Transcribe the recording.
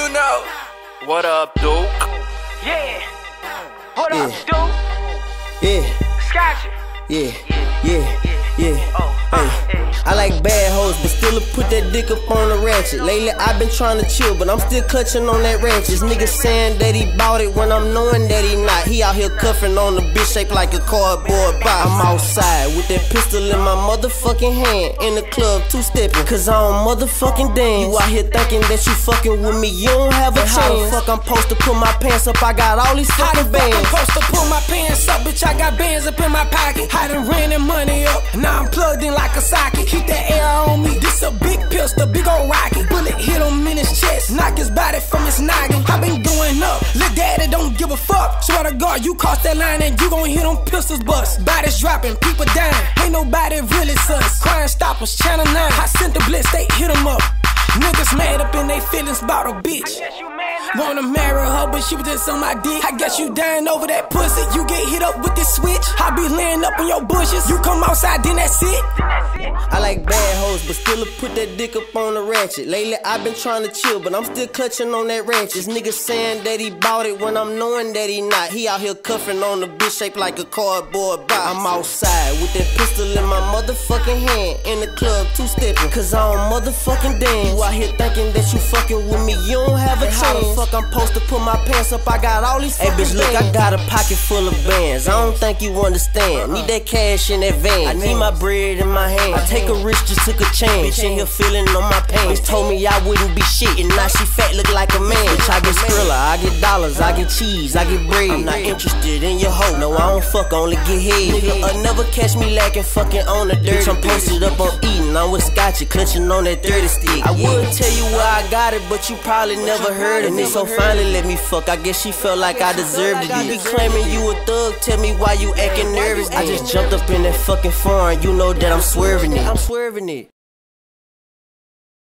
know. What up, Duke? Yeah. What up, Duke? Yeah, Scotch. yeah, yeah. Oh, Hey, I like bad hoes, but still put that dick up on the ratchet. Lately I've been trying to chill, but I'm still clutching on that ratchet. This nigga saying that he bought it when I'm knowing that he not. He out here cuffing on the bitch shaped like a cardboard box. I'm outside with that pistol in my motherfucking hand, in the club two-stepping, cause I don't motherfucking dance. You out here thinking that you fucking with me, you don't have a chance. How the fuck I'm supposed to put my pants up? I got all these fucking bands. I'm supposed to pull my pants up, bitch, I got bands up in my pocket. I done ran that money up, now I'm plugged in like a socket. Keep that air on me, this a big pistol, big ol' rocket. Bullet hit him in his chest, knock his body from his noggin. I been going up, lil' daddy don't give a fuck. Swear to God, you cross that line and you gon' hear them pistols bust. Bodies dropping, people dying, ain't nobody really sus. Crime Stoppers, Channel 9, I sent the blitz, they hit him up. Niggas mad up in they feelings about a bitch. Wanna marry her, but she was just on my dick. I guess you dying over that pussy. You get hit up with this switch. I be laying up in your bushes. You come outside, then that's it. I like bad hoes, but still put that dick up on the ratchet. Lately I've been trying to chill, but I'm still clutching on that ratchet. This nigga saying that he bought it when I'm knowing that he not. He out here cuffing on the bitch shaped like a cardboard box. I'm outside with that pistol in my motherfucking hand, in the club two-stepping, cause I don't motherfucking dance. You out here thinking that you fucking with me, you don't have a chance. How the fuck I'm supposed to put my pants up? I got all these fucking bands. Hey bitch, look, I got a pocket full of bands. I don't think you understand. Need that cash in advance. I need my bread in my hand. I take a risk, just took a chance. Bitch in here feeling on my pants. Bitch told me I wouldn't be shit, and now she fat, look like a man. Bitch, I get Skrilla, I get dollars, I get cheese, I get bread. I'm not interested in your hoe. No, I don't fuck, only get head. Nigga, never catch me lacking, fucking on the dirt. Bitch, I'm posted up on eating. I'm with Scotchy, clutching on that 30 stick. I would tell you where I got it, but you probably never heard of it. So finally let me fuck, I guess she felt like I deserved it. You be claiming you a thug, tell me why you acting nervous. I just jumped up in that fucking foreign, you know that I'm swerving it.